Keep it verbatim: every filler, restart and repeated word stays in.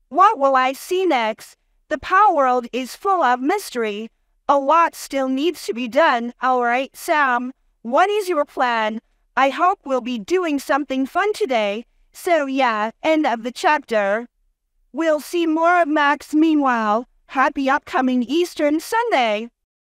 What will I see next? The Power World is full of mystery. A lot still needs to be done. Alright, Sam, what is your plan? I hope we'll be doing something fun today. So yeah, end of the chapter. We'll see more of Max meanwhile. Happy upcoming Eastern Sunday!